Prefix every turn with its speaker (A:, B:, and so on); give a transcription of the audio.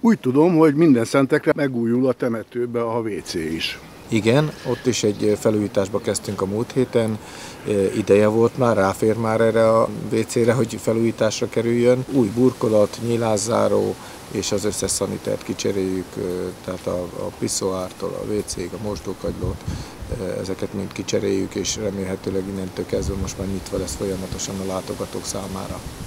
A: Úgy tudom, hogy Mindenszentekre megújul a temetőbe a WC is.
B: Igen, ott is egy felújításba kezdtünk a múlt héten, ideje volt már, ráfér már erre a WC-re, hogy felújításra kerüljön. Új burkolat, nyilászáró és az összes szanitert kicseréljük, tehát a piszoártól a WC-ig, a mosdókagylót, ezeket mind kicseréljük, és remélhetőleg innentől kezdve most már nyitva lesz folyamatosan a látogatók számára.